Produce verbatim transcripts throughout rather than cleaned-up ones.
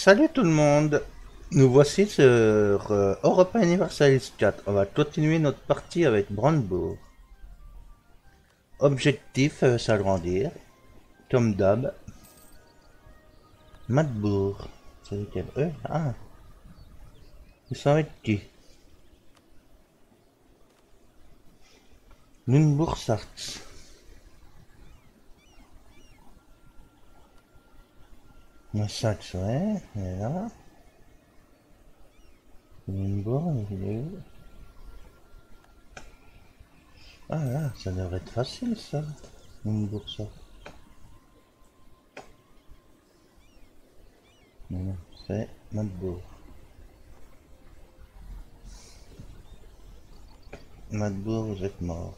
Salut tout le monde, nous voici sur euh, Europa Universalis quatre. On va continuer notre partie avec Brandebourg. Objectif, euh, s'agrandir, comme d'hab. Madbourg, c'est lequel? Eux? Ah, ils sont avec qui? Lunebourg-Sartz. Le Sartz, ouais, il est là. Lunebourg, il est où? Ah là, ça devrait être facile ça. Lunebourg-Sartz. Non, non, c'est Madbourg. Madbourg, vous êtes mort.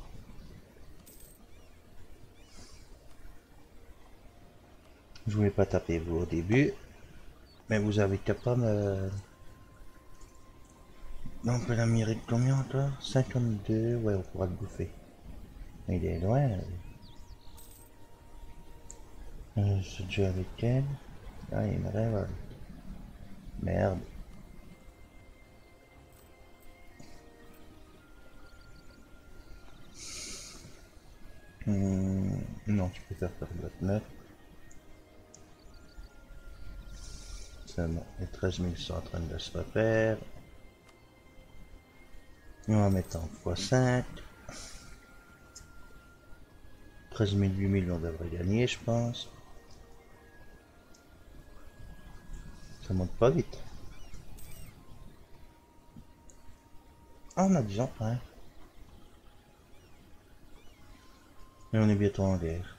Je voulais pas taper vous au début, mais vous avez qu'à pas me... On peut la mérite combien toi? Cinquante-deux, ouais, on pourra le bouffer. Il est loin. Euh, ce jeu avec elle. Ah, il me révèle. Merde. Hmm, non, je préfère faire neuf. C'est bon. Les treize mille sont en train de se refaire. On va mettre en fois cinq. treize mille, huit mille, on devrait gagner, je pense. Ça monte pas vite. Ah, on a dix ans, ouais. Et on est bientôt en guerre.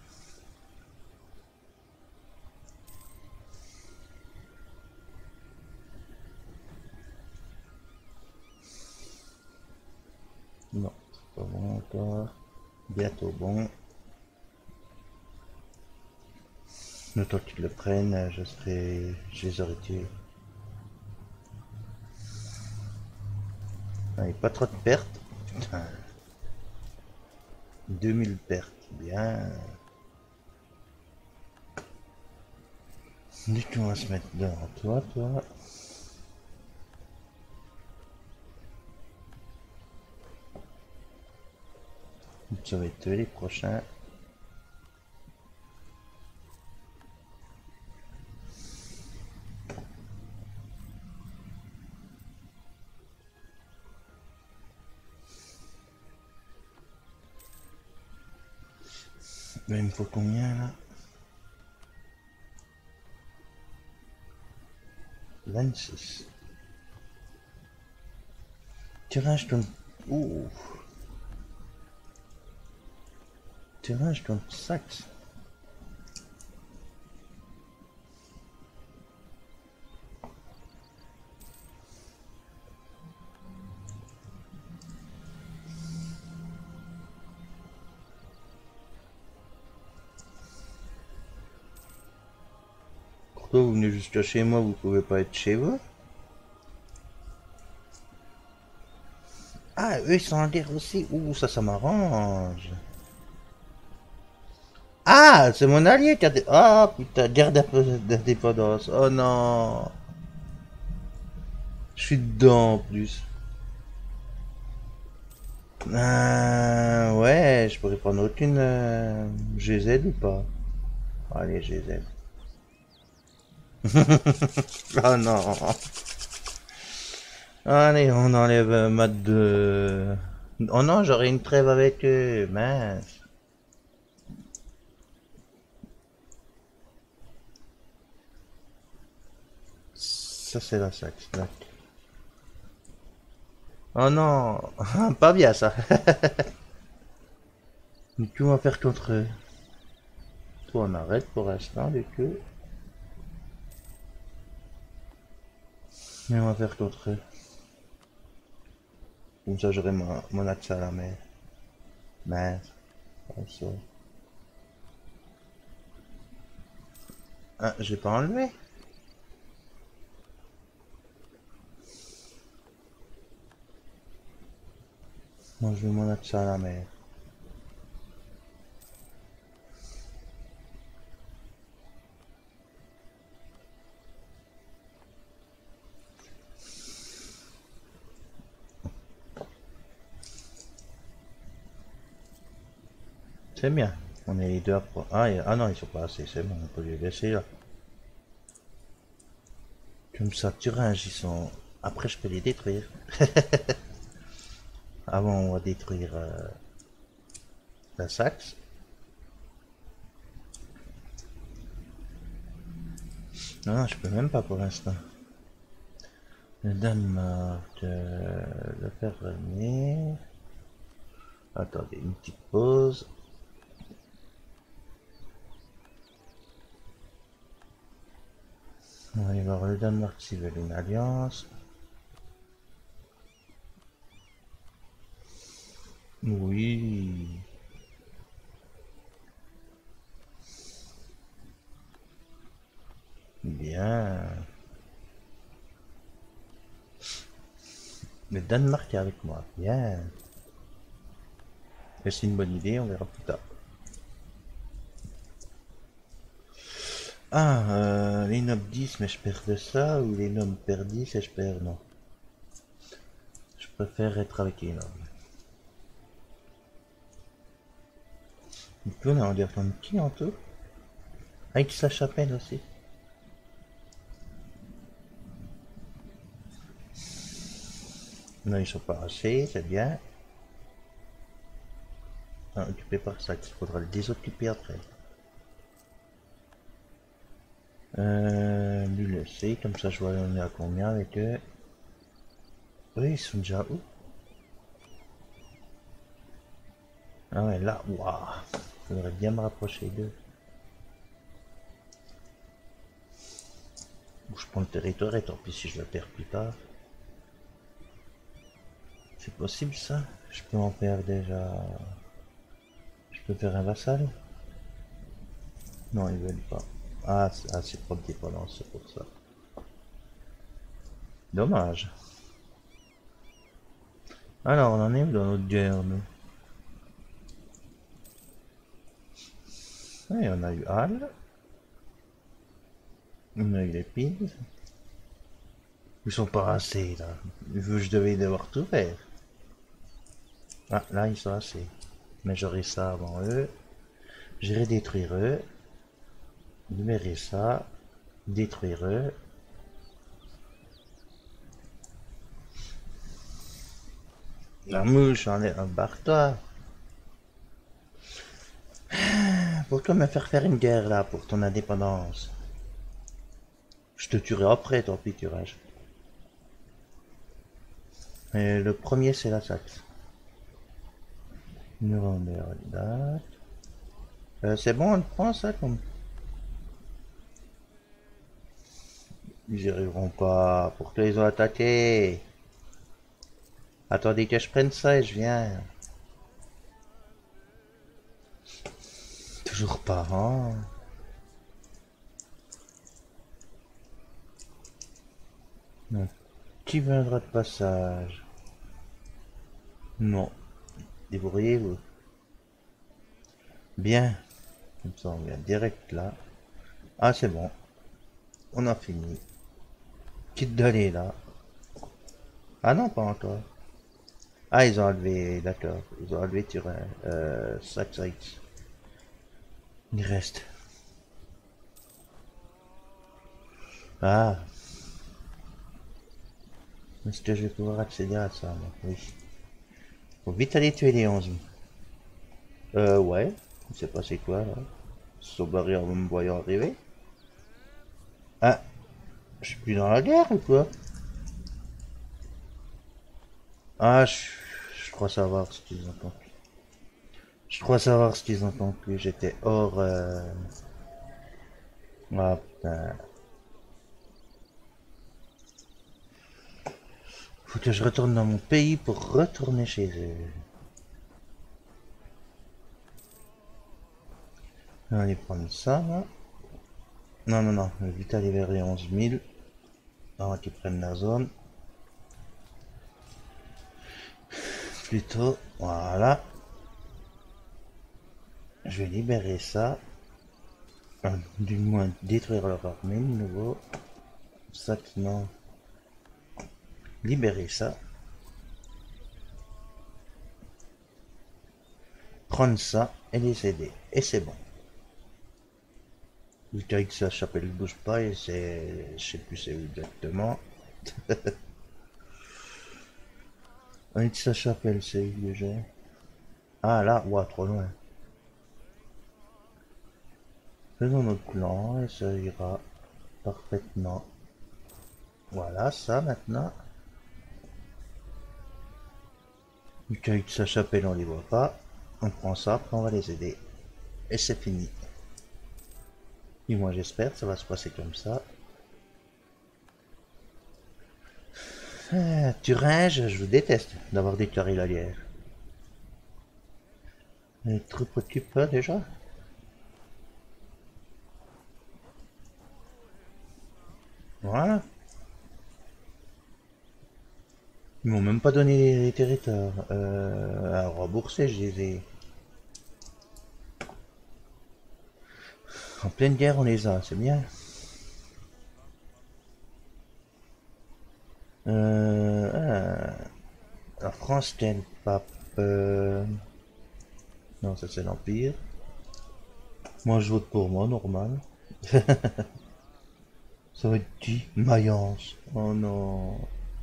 Non, c'est pas bon encore. Bientôt bon. Le temps qu'ils le prennent, je serai... je les aurai tués. Ah, et pas trop de pertes. Putain. deux mille pertes. Bien. Du coup, on va se mettre devant toi, toi. Ça va être eux les prochains. Mais il me faut combien là? vingt-six. Tirage contre... Ouh. Tirage contre Saxe. Pourquoi vous venez jusqu'à chez moi, vous pouvez pas être chez vous? Ah, eux ils sont en guerre aussi. Ouh, ça, ça m'arrange. Ah, c'est mon allié qui a... des- Ah, putain, guerre d'indépendance. Oh non. Je suis dedans en plus. Euh, ouais, je pourrais prendre aucune euh, G Z ou pas? Allez, G Z. Oh non. Allez, on enlève euh, Mat de... Oh non, j'aurais une trêve avec eux. Mince. Ça, c'est la saxe. Oh non. Pas bien ça. Mais que on va faire contre eux? Toi, on arrête pour l'instant, du coup. Mais on va faire contre eux. Comme ça, j'aurai mon, mon accès à la mer. Mince. Comme ça. Ah, j'ai pas enlevé. Moi, je veux mon accès à la mer. C'est bien. On est les deux à... pro- Ah, et- ah non, ils sont pas assez, c'est bon, on peut les laisser là. Comme ça, Thuringe, ils sont... Après, je peux les détruire. Avant, on va détruire euh, la Saxe. Non, non, je peux même pas pour l'instant. Le Danemark, euh, le faire revenir. Attendez, une petite pause. On va aller voir le Danemark s'ils veulent une alliance. Oui. Bien. Le Danemark est avec moi. Bien. Et c'est une bonne idée, on verra plus tard. Ah, euh, les nobles dix, mais je perds de ça, ou les nobles perdent dix et je perds, non. Je préfère être avec les nobles. Du coup, on a envie de qui en tout? Avec sa chapelle aussi. Non, ils sont pas assez, c'est bien. Ah, occupé par ça, il faudra le désoccuper après. Euh, lui laisser, comme ça je vois on est à combien avec eux. Oui, ils sont déjà où? Ah ouais, là, waouh. Faudrait bien me rapprocher d'eux. Je prends le territoire et tant pis si je le perds plus tard. C'est possible ça? Je peux en faire déjà... Je peux faire un vassal? Non, ils veulent pas. Ah, c'est ah, c'est trop de dépendance, c'est pour ça. Dommage. Alors, on en est où dans notre guerre, nous? Ouais, on a eu Hal. On a eu les Pigs. Ils sont pas assez, là. Je devais devoir tout faire. Ah, là, ils sont assez. Mais j'aurai ça avant eux. J'irai détruire eux. Libérer ça. Détruire eux. La mouche, en est un barre-toi. Pourquoi me faire faire une guerre, là, pour ton indépendance? Je te tuerai après, ton picturage. Et le premier, c'est la Saxe. Nuremberg, date. Euh, c'est bon, on prend ça comme... Ils n'y arriveront pas. Pourquoi ils ont attaqué? Attendez que je prenne ça et je viens. Toujours pas, hein? Non. Qui viendra de passage? Non. Débrouillez-vous. Bien. Comme ça, on vient direct là. Ah, c'est bon. On a fini. Quitte d'aller là. Ah non, pas encore. Ah, ils ont enlevé, d'accord. Ils ont enlevé Turin. Euh, Saxe-Rix. Il reste. Ah, est-ce que je vais pouvoir accéder à ça, moi? Oui. Faut vite aller tuer les onze. Euh, ouais. Je sais pas c'est quoi, là. Ils se sont barrés en me voyant arriver. Ah, je suis plus dans la guerre ou quoi? Ah, je, je crois savoir ce qu'ils entendent. Je crois savoir ce qu'ils entendent plus. J'étais hors... Euh... Ah, putain. Faut que je retourne dans mon pays pour retourner chez eux. On va aller prendre ça, là. Non, non, non. Je vais vite aller vers les onze mille. Avant qu'ils prennent la zone. Plutôt, voilà. Je vais libérer ça. Enfin, du moins détruire leur armée de nouveau. Ça qui non. Libérer ça. prendre ça et les aider. Et c'est bon. Vu qu'avec sa chapelle ne bouge pas et c'est... Je sais plus c'est où exactement. Avec sa chapelle c'est où déjà? Ah là, ouah, trop loin. Faisons notre plan et ça ira parfaitement. Voilà, ça maintenant. Vu qu'avec sa chapelle on les voit pas, on prend ça, après on va les aider. Et c'est fini. Et moi j'espère que ça va se passer comme ça. Ah, Thuringe, je vous déteste d'avoir déclaré la guerre. Les troupes occupent pas déjà? Voilà. Ils m'ont même pas donné les territoires euh, à rembourser, je les ai. En pleine guerre on les a, c'est bien. Euh, ah, la France tienne pas euh, non, ça c'est l'Empire. Moi je vote pour moi, normal. Ça va être qui? Mayence. Oh non.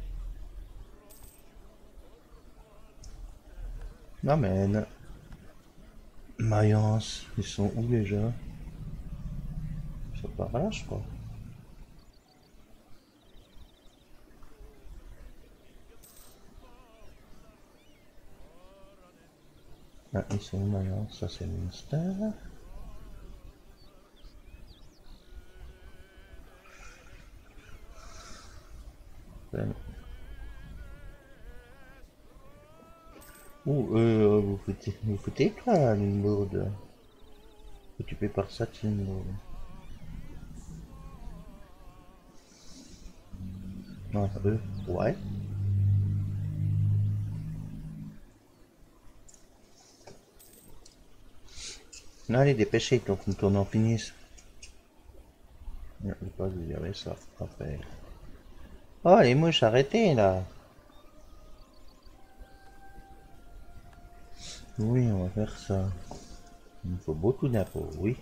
Non mais non. Mayence, ils sont où déjà? Ils sont par là, je crois. Ah, ils sont où Mayence? Ça c'est Munster. Ben, Ouh, euh, vous foutez, vous foutez quoi, Limbourg? Occupé par ça, Limbourg. Non, eux, ouais. Non, allez, dépêchez, donc nous tournons en finisse. Non, je pas vous dire ça après. Oh, les mouches, arrêtez là. Oui, on va faire ça. Il me faut beaucoup d'impôts, oui.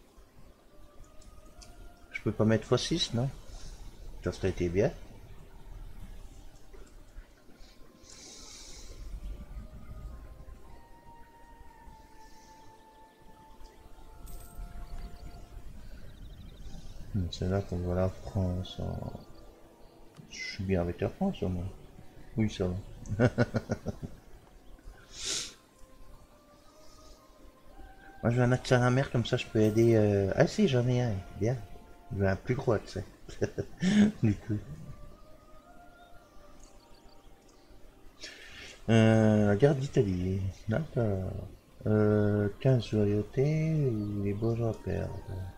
Je peux pas mettre fois six, non? Ça serait été bien. C'est là qu'on voit la France. En... Je suis bien avec la France, au moins. Oui, ça va. Moi, je vais un accès à la mer, comme ça, je peux aider... Euh... Ah si, j'en ai un. Bien. Je veux un plus gros accès. Du coup. Euh, la guerre d'Italie. D'accord. Euh, quinze loyautés ou les bourgeois perdent.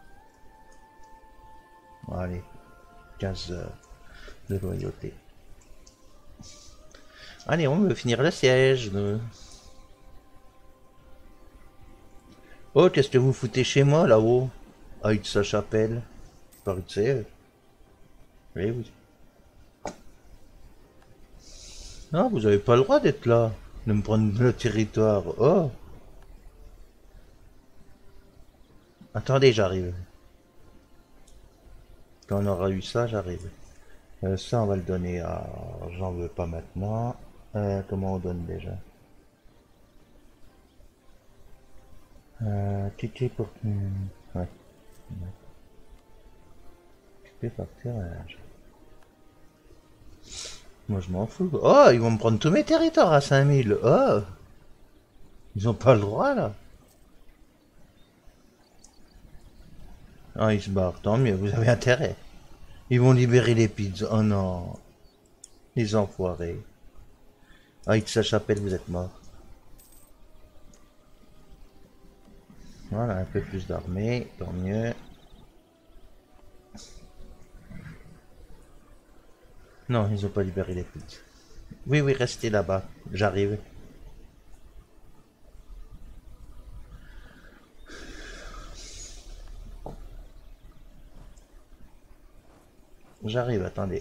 Bon, allez, quinze heures de loyauté. Allez, on veut finir le siège. Nous. Oh, qu'est-ce que vous foutez chez moi là-haut? Avec sa chapelle. Par que c'est. Oui, oui. Non, vous avez pas le droit d'être là. De me prendre le territoire. Oh, attendez, j'arrive. Quand on aura eu ça, j'arrive. Euh, ça, on va le donner à... J'en veux pas maintenant. Euh, comment on donne déjà? Euh, cliquez pour... Hmm, ouais. Cliquez par tirage. Moi, je m'en fous. Oh, ils vont me prendre tous mes territoires à cinq mille. Oh, ils ont pas le droit, là. Ah, ils se barrent. Tant mieux, vous avez intérêt. Ils vont libérer les pizzas. Oh non. Les enfoirés. Ah, ils sa chapelle, vous êtes morts. Voilà, un peu plus d'armée. Tant mieux. Non, ils ont pas libéré les pizzas. Oui, oui, restez là-bas. J'arrive. J'arrive, attendez.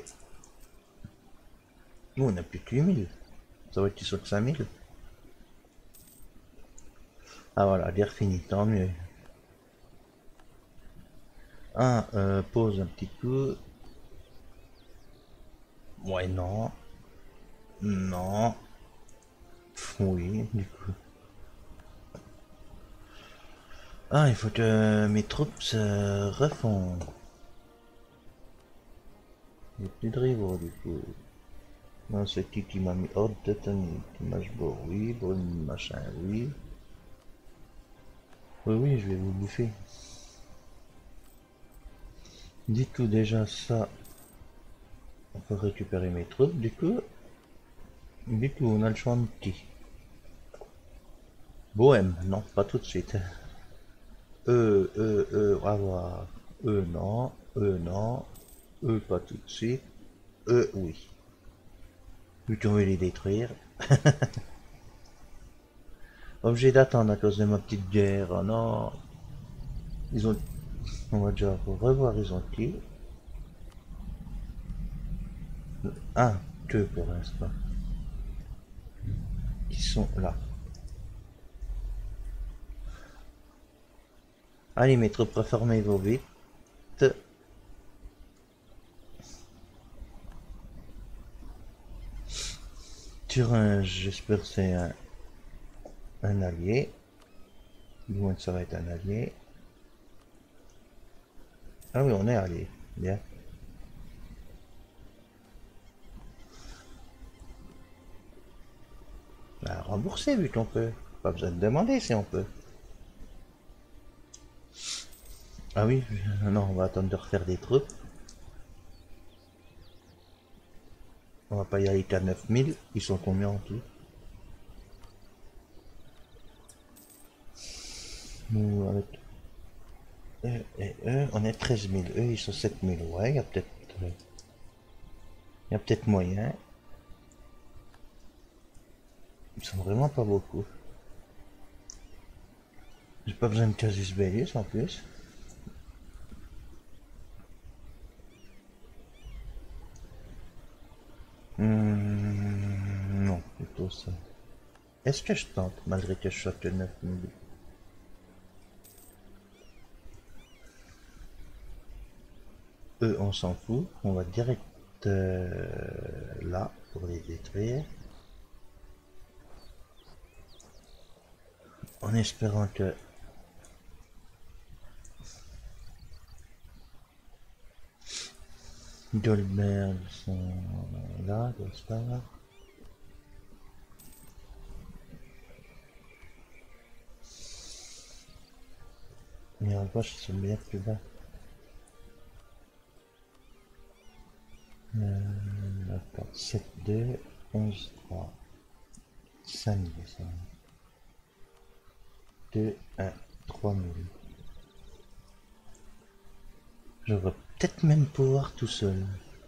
Nous, on a plus que huit mille. Ça va être qu'ils sautent cinq mille. Ah voilà, guerre finie, tant mieux. Ah, euh, pause un petit coup. Ouais, non. Non. Pff, oui, du coup. Ah, il faut que mes troupes se refont. Il n'y a plus de rivaux, du coup. Non, c'est qui qui m'a mis hors de tenue. Mashbo, oui. Brune, machin, oui. Oui, oui, je vais vous bouffer. Du coup, déjà, ça, on peut récupérer mes troupes, du coup. Du coup, on a le choix de petit. Bohème, non, pas tout de suite. Euh, euh, euh, on va voir. Euh, non. Euh, non. Euh, pas tout de suite. Euh, oui. Vu qu'on veut les détruire. Obligé d'attendre à cause de ma petite guerre. Oh non. Ils ont... On va déjà revoir, ils ont qui. Un, deux pour l'instant. Qui sont là. Allez, mes troupes reformées vont vite. Turin, j'espère que c'est un, un allié. Du moins, ça va être un allié. Ah oui, on est allié. Bien. Bah, rembourser vu qu'on peut. Pas besoin de demander si on peut. Ah oui, non, on va attendre de refaire des troupes. On va pas y aller qu'à neuf mille. Ils sont combien en tout? Nous, avec eux et eux, on est treize mille. Eux, ils sont sept mille. Ouais, il y a peut-être euh, il y a peut-être moyen. Ils sont vraiment pas beaucoup. J'ai pas besoin de Casus Bellius en plus. Hmm, non, plutôt ça. Est-ce que je tente, malgré que je sois que neuf mille? Eux, on s'en fout. On va direct euh, là pour les détruire. En espérant que... Goldberg sont là, Goldberg. Mais en gauche, ils sont bien plus bas. Euh, Attends, sept deux, onze trois, cinq mille, deux, un, trois mille. Je vais peut-être même pouvoir tout seul.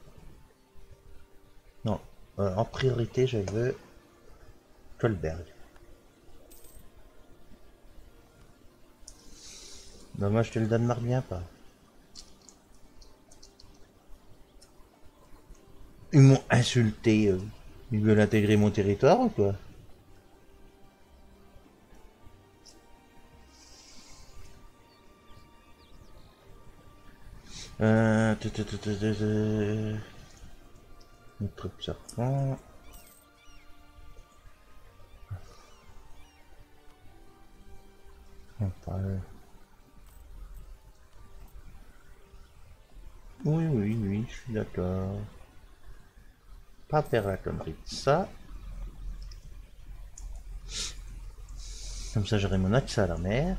Non, euh, en priorité, je veux Goldberg. Dommage que le Danemark vient pas. Ils m'ont insulté. euh. Ils veulent intégrer mon territoire ou quoi? Euh... tu- tu- tu- tu- tu- tu- Une troupe serpent. On parle. Oui, oui, oui, je suis d'accord. Pas faire la connerie de ça. Comme ça, j'aurai mon accès à la mer.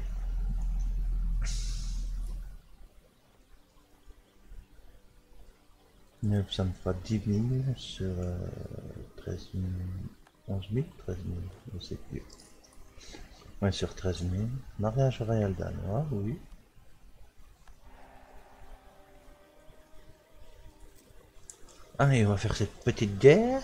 Ça me fera dix mille sur euh, treize mille. onze mille, treize mille, je sais plus. Ouais, sur treize mille. Mariage royal danois, oui. Ah, et on va faire cette petite guerre.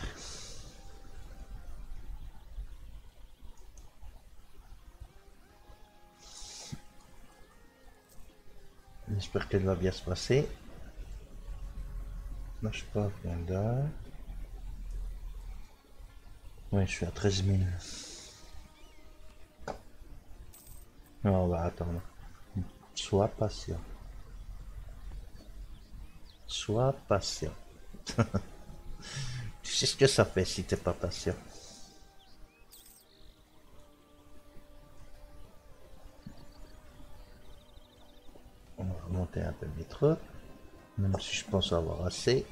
J'espère qu'elle va bien se passer. Marche pas, Panda. Ouais, je suis à treize mille. On va attendre. Sois patient. Sois patient. Tu sais ce que ça fait si t'es pas patient. On va remonter un peu mes trucs. Même si je pense avoir assez.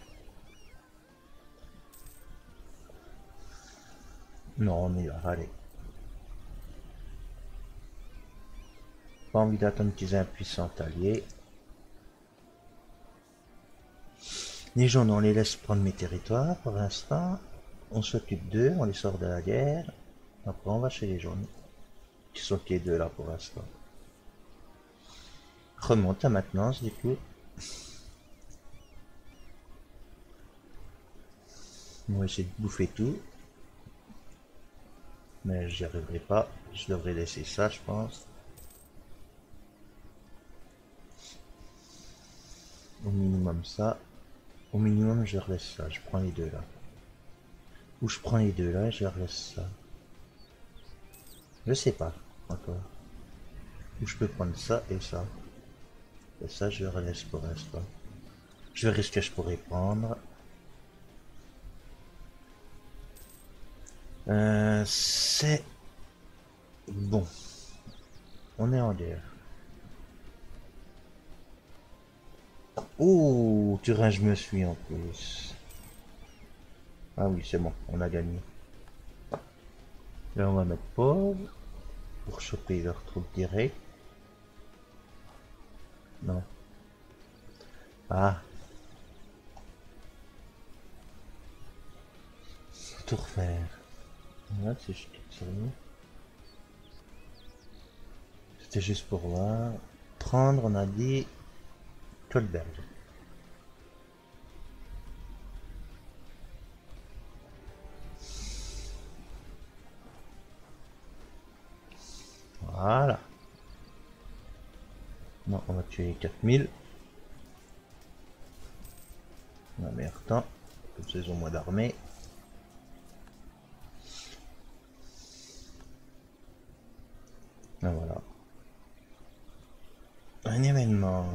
Non, on y va, allez. Pas envie d'attendre qu'ils aient un puissant allié. Les jaunes, on les laisse prendre mes territoires pour l'instant. On s'occupe d'eux, on les sort de la guerre. Après, on va chez les jaunes. Qui sont les deux là pour l'instant. Remonte à maintenance du coup. On va essayer de bouffer tout. Mais j'y arriverai pas. Je devrais laisser ça, je pense. Au minimum ça. Au minimum, je laisse ça. Je prends les deux là. Ou je prends les deux là et je laisse ça. Je sais pas encore. Ou je peux prendre ça et ça. Et ça, je laisse pour l'instant. Je verrai ce que je pourrais prendre. Euh, c'est bon. On est en guerre. Oh, Turin, je me suis en plus. Ah oui, c'est bon, on a gagné. Là, on va mettre pause pour choper leur troupe direct. Non. Ah. Faut tout refaire. Là, c'est juste sérieux. C'était juste pour voir. Prendre, on a dit Kolberg. Voilà. Non, on va tuer quatre mille. On a meilleur temps. Comme ça, ils ont moins d'armée. Ah, voilà. Un événement.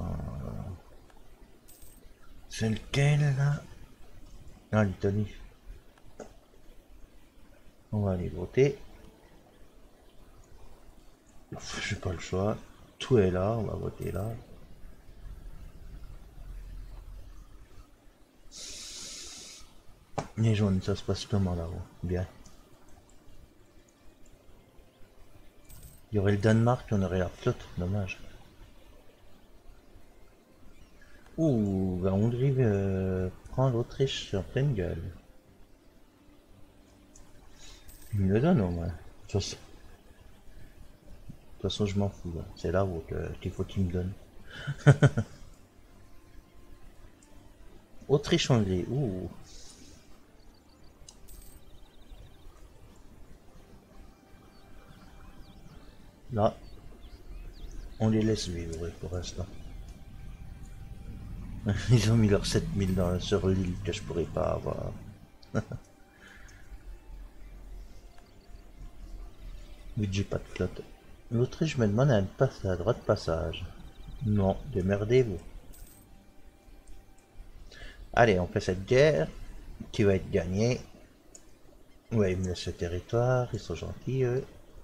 C'est lequel là? Ah, l'Italie. On va aller voter. J'ai pas le choix. Tout est là, on va voter là. Les jaunes, ça se passe comment là-haut? Bien. Il y aurait le Danemark, on aurait la flotte, dommage. Ouh, la Hongrie euh, prend l'Autriche en pleine gueule. Il me le donne au moins. De toute façon, de toute façon je m'en fous. C'est là où qu'il faut qu'il me donne. Autriche-Hongrie, ouh. Là, on les laisse vivre pour l'instant. Ils ont mis leurs sept mille dans, sur l'île que je pourrais pas avoir. Mais j'ai pas de flotte. L'Autriche me demande un passe à droit de passage. Non, démerdez-vous. Allez, on fait cette guerre qui va être gagnée. Ouais, ils me laissent le territoire, ils sont gentils eux.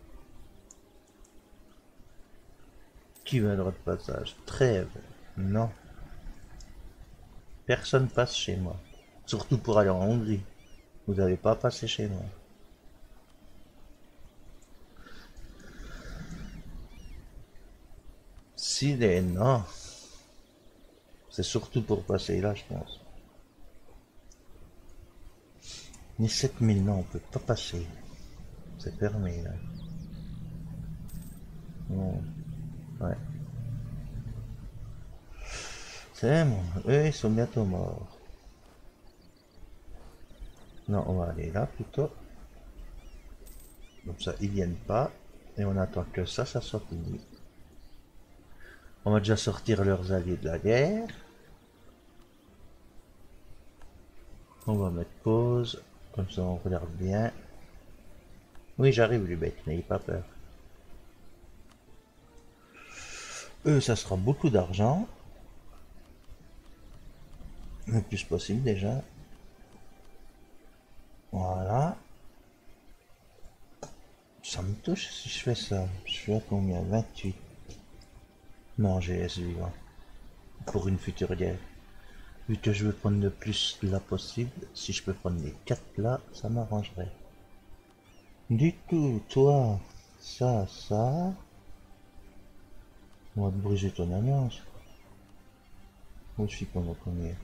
Qui veut un droit de passage? Trêve. Non. Personne passe chez moi. Surtout pour aller en Hongrie. Vous n'avez pas passé chez moi. Si les non. C'est surtout pour passer là, je pense. Ni sept mille, non, on peut pas passer. C'est fermé là. Non. Ouais. C'est bon. Eux, ils sont bientôt morts. Non, on va aller là plutôt. Comme ça, ils viennent pas. Et on attend que ça, ça soit fini. On va déjà sortir leurs alliés de la guerre. On va mettre pause. Comme ça, on regarde bien. Oui, j'arrive, Lubeck, n'ayez pas peur. Eux, ça sera beaucoup d'argent. Le plus possible déjà. Voilà. Ça me touche si je fais ça. Je suis à combien? Vingt-huit. Non, j'ai S vivant. Pour une future guerre. Vu que je veux prendre le plus là possible, si je peux prendre les quatre là, ça m'arrangerait. Du coup, toi, ça, ça. On va te briser ton alliance. Où je suis qu'on va combien?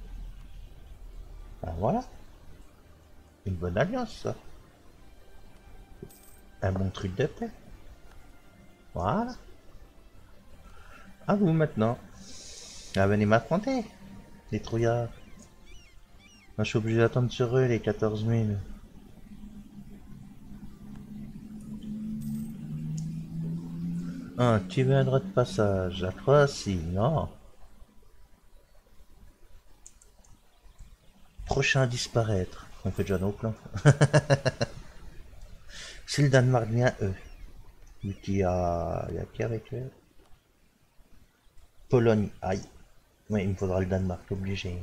Ah voilà. Une bonne alliance, ça. Un bon truc de paix. Voilà. À vous maintenant. Ah, venez m'affronter, les trouillards. Moi, je suis obligé d'attendre sur eux les quatorze mille. Ah, tu veux un droit de passage. À toi, si. Non. Prochain à disparaître. On fait déjà nos plans. Si le Danemark vient, eux. Vu qu'il y a... Il y a qui avec eux? Pologne. Aïe. Oui, il me faudra le Danemark, obligé.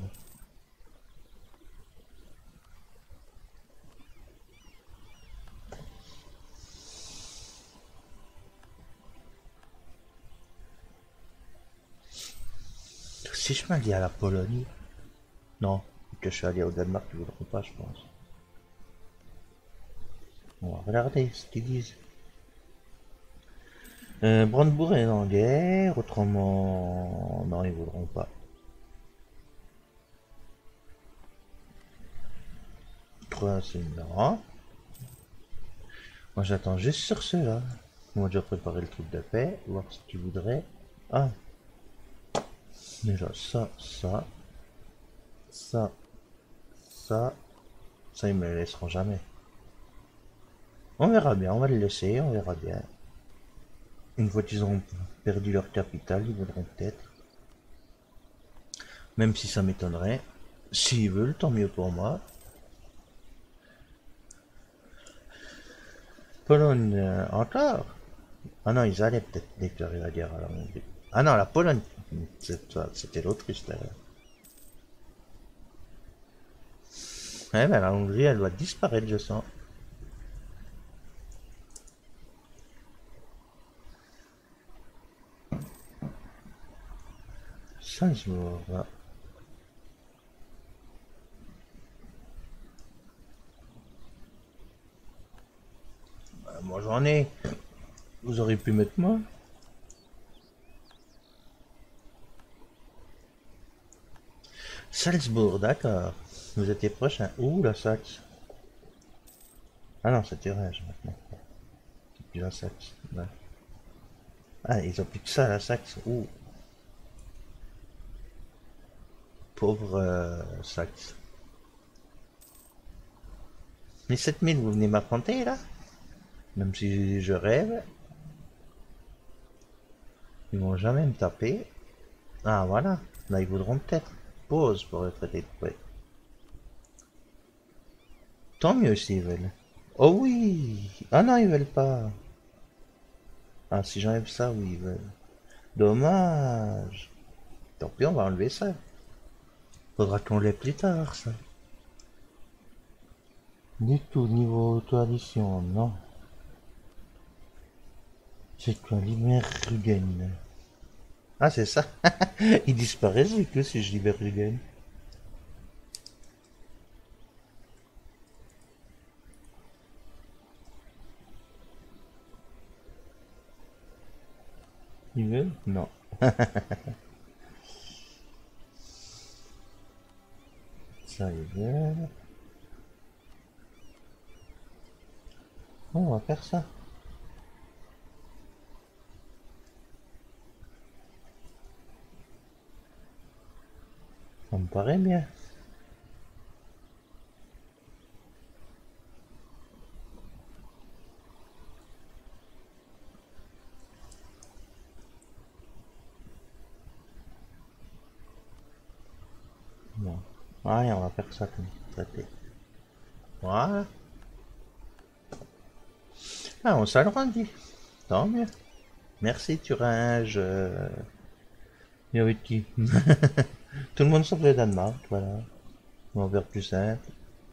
Si je m'allie à la Pologne... Non. Que je suis allé au Danemark, ils voudront pas, je pense. On va regarder ce qu'ils disent. Euh, Brandebourg est en guerre, autrement... Non, ils voudront pas. Trois, c'est non. Moi, j'attends juste sur ceux-là. On va déjà préparer le truc de paix, voir ce qu'ils voudraient. Ah. Déjà, ça, ça. Ça. Ça. Ça, ils me le laisseront jamais. On verra bien, on va le laisser, on verra bien. Une fois qu'ils auront perdu leur capital, ils voudront peut-être. Même si ça m'étonnerait. S'ils veulent, tant mieux pour moi. Pologne, euh, encore? Ah non, ils allaient peut-être déclarer la guerre à la Hongrie. Ah non, la Pologne, c'était l'Autriche d'ailleurs. Eh ben la Hongrie, elle doit disparaître, je sens. Salzbourg, là. Bah, moi j'en ai. Vous auriez pu mettre moi. Salzbourg, d'accord. Vous étiez prochain. Ouh, la Saxe. Ah non, c'est Thuringe maintenant. C'est plus la Saxe. Ouais. Ah, ils ont plus que ça, la Saxe. Ouh. Pauvre euh, Saxe. Les sept mille, vous venez m'affronter là? Même si je rêve. Ils vont jamais me taper. Ah voilà. Là, ils voudront peut-être. Pause pour retraiter de près. Tant mieux s'ils veulent. Oh oui. Ah non, ils veulent pas. Ah, si j'enlève ça, oui, ils veulent. Dommage. Tant pis, on va enlever ça. Faudra qu'on l'ait plus tard, ça. Du tout, niveau auto-addition, non. C'est quoi, Liberrugen? Ah, c'est ça. Il disparaît, vu que si je libère Rugen. Ils veulent? Non. Ça, ils veulent. On va faire ça. Ça me paraît bien. Non. Allez, on va faire ça comme traité. Voilà. Ah, on s'agrandit. Tant mieux. Merci Thuringe. Euh... Il y avait qui? Tout le monde sauf le Danemark, voilà. On va faire plus simple.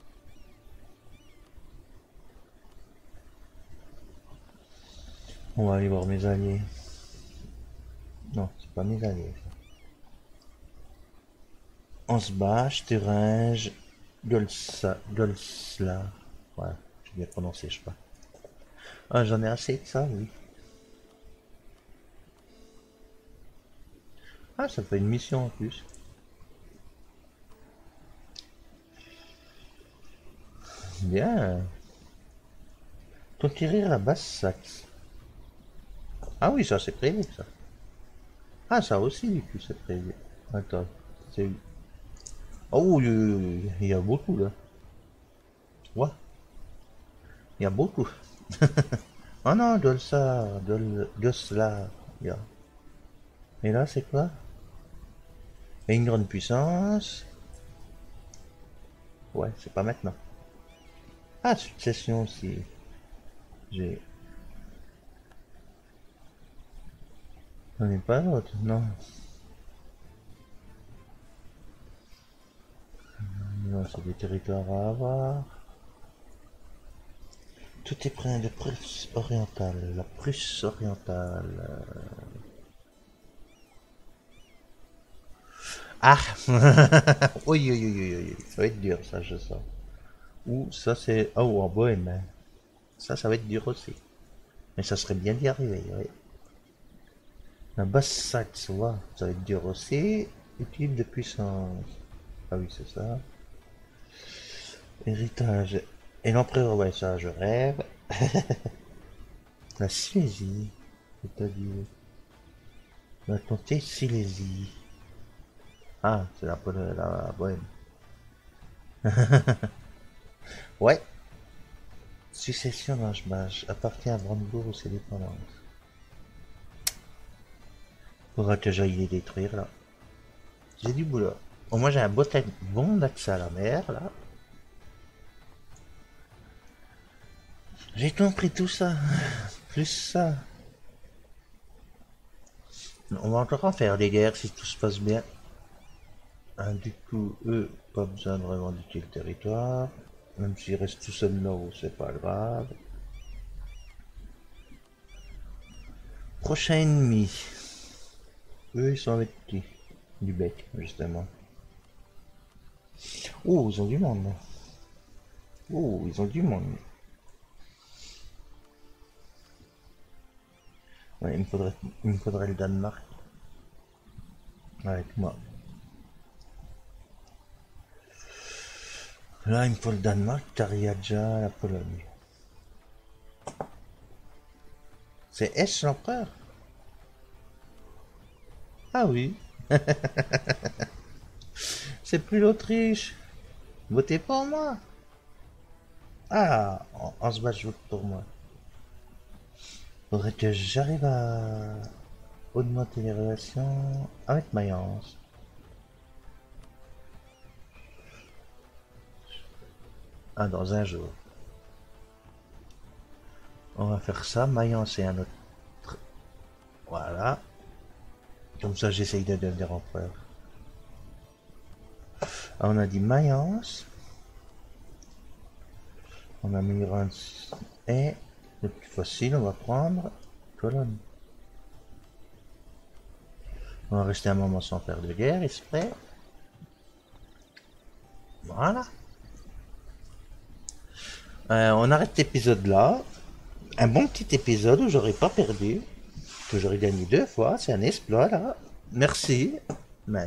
On va aller voir mes alliés. Non, c'est pas mes alliés. On se bâche, Thuringe, Golsa, Golsla. Ouais, j'ai bien prononcé, je sais pas. Ah, j'en ai assez de ça, oui. Ah, ça fait une mission en plus. Bien. Conquérir la Basse-Saxe. Ah oui, ça c'est prévu, ça. Ah, ça aussi, du coup, c'est prévu. Attends, c'est... Oh, il y a beaucoup, là. Ouais, il y a beaucoup. Oh non, Dolsa, Dol... Gosla. Yeah. Et là, c'est quoi? Et une grande puissance. Ouais, c'est pas maintenant. Ah, succession aussi. J'ai... J'en ai pas d'autre, non. Non, c'est des territoires à avoir. Tout est près de Prusse orientale. La Prusse orientale. Ah. Oui, oui, oui, oui, oui. Ça va être dur, ça, je sens. Ou ça, c'est... Oh, en Bohème. Hein. Ça, ça va être dur aussi. Mais ça serait bien d'y arriver, oui. La Basse-Saxe, ouais, ça va être dur aussi. Utile de puissance. Ah oui, c'est ça. Héritage. Et l'empereur, ouais, ça, je rêve. La Silésie. C'est-à-dire... La comté Silésie. Ah, c'est la, la, la Bohème. Ouais. Succession d'Angebach appartient à Brandebourg ou ses dépendances. Faudra que j'aille les détruire là. J'ai du boulot. Au moins j'ai un bon, bon accès à la mer là. J'ai compris tout ça. Plus ça. On va encore en faire des guerres si tout se passe bien. Ah, du coup, eux, pas besoin de revendiquer le territoire. Même s'ils restent tout seuls là, c'est pas grave. Prochain ennemi. Eux, ils sont avec qui? Du bec, justement. Oh, ils ont du monde. Oh, ils ont du monde. Ouais, il me faudrait, il me faudrait le Danemark. Avec moi. Là, il me faut le Danemark, car il y a déjà la Pologne. C'est S l'empereur? Ah oui. C'est plus l'Autriche. Votez pour moi. Ah, on, on se bat, je vote pour moi. Faudrait que j'arrive à augmenter les relations avec Mayence. Ah, dans un jour. On va faire ça. Mayence et un autre. Voilà. Comme ça, j'essaye de devenir empereur. Ah, on a dit Mayence. On a mis Reims. Et le plus facile, on va prendre Cologne. On va rester un moment sans faire de guerre, exprès. Voilà. Euh, on arrête l'épisode là. Un bon petit épisode où j'aurais pas perdu. Que j'aurais gagné deux fois. C'est un exploit là. Merci. Mais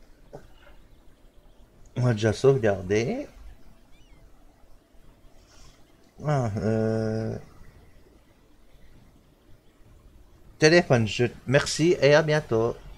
on a déjà sauvegardé. Ah, euh... Téléphone, je... merci et à bientôt.